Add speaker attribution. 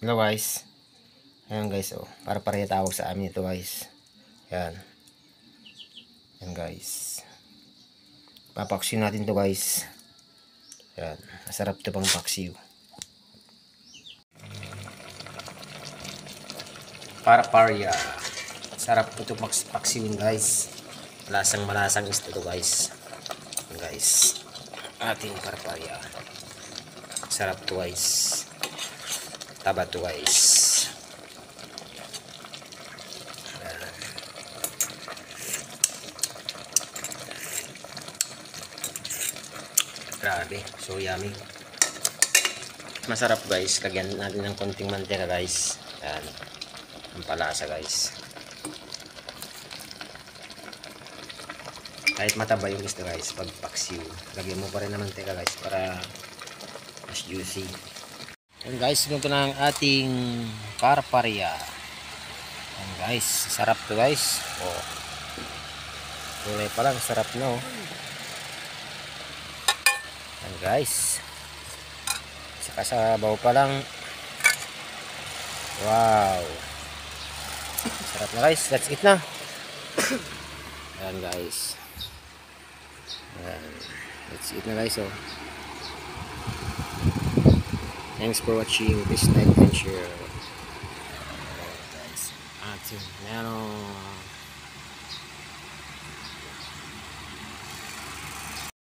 Speaker 1: Hello guys. Ayan guys, oh. Para pareha tawag sa amin ito guys. Ayan. Ayan guys. Papaksiw natin to guys. Ayan. Masarap to pang paksiw. Para parya. Sarap ito paksiwin guys. Malasang gusto to guys. Ayan guys. Ating para parya. Sarap to guys. Taba to guys. Grabe, so yummy. Masarap guys. Lagyan natin ng konting mantika guys. Ayan. Ang palasa guys. Kahit mataba yung gusto guys, pag paksiw, lagyan mo pa rin ng mantika guys para mas juicy. Ayan guys, ito na ang ating parparya. Ayan guys, sarap to guys. Oh. Kulay pa lang, sarap na oh. Ayan guys. Saka sa baw pa lang. Wow. Sarap na guys, let's eat na. Ayan guys. Ayan. Let's eat na guys oh. Thanks for watching this night adventure. Ayan guys. Ating meron.